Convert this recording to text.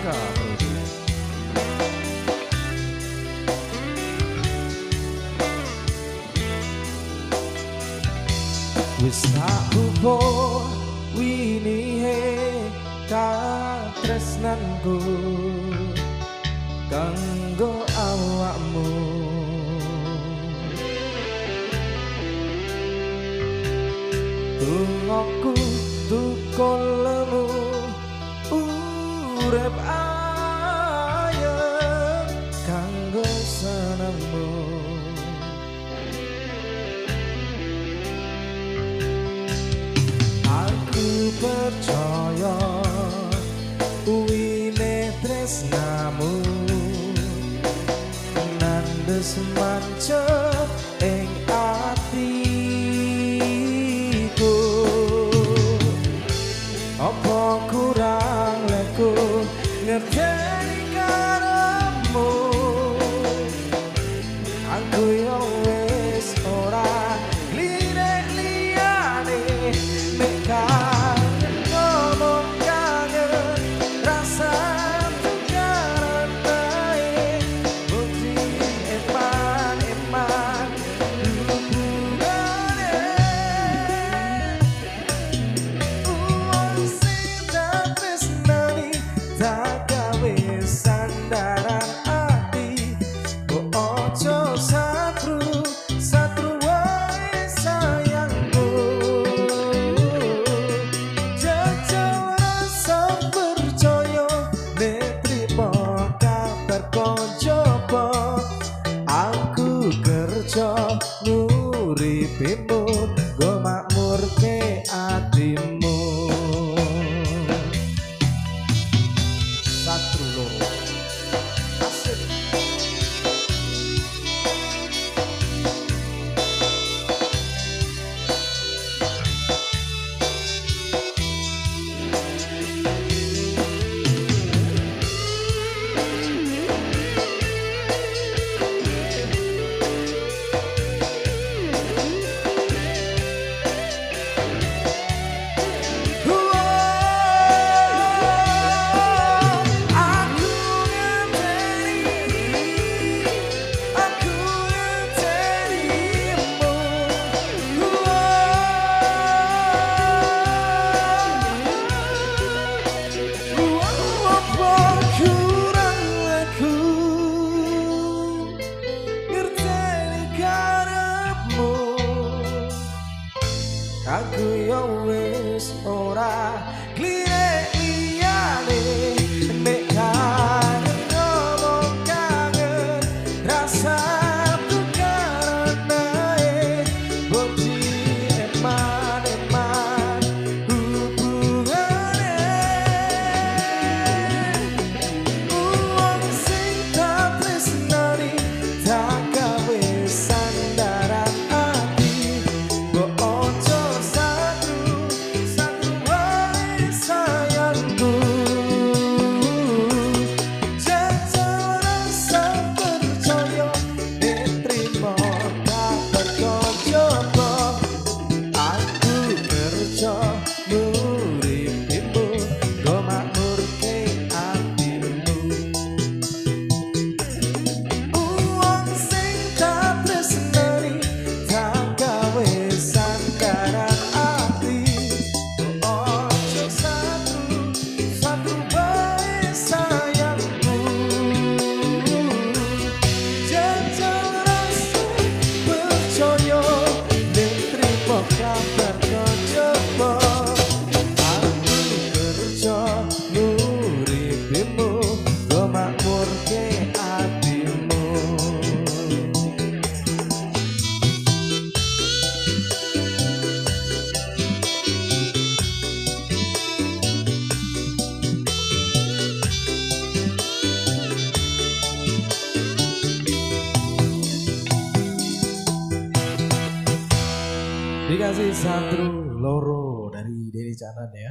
Saka wis tak upo winihe katresnanku kanggo awakmu tungokku tukolemu urep ayem kanggo senengmu aku percaya uwine tresnamu nandes mancep ing atiku apa kurang leku ngerteni karepmu aku yo wis ora lirik liyane nek kangen ngomong kangen rasa tukaran bae bukti eman-eman hubungane uang sing tak tresnani tak gawe sandaran ati kok ojo satru satru wae sayangku jajal rasa percaya nek trimo kabar koncoba aku kerja nuripimu go makmurke atimu satru loro asik aku yo wis ora klirik liyane nek kangen ngomong kangen rasa tukaran bae bukti eman-eman hubungane uang sing tak tresnani tak gawe sandaran ati kok ojo dikasih satu loro dari Denny Canan ya.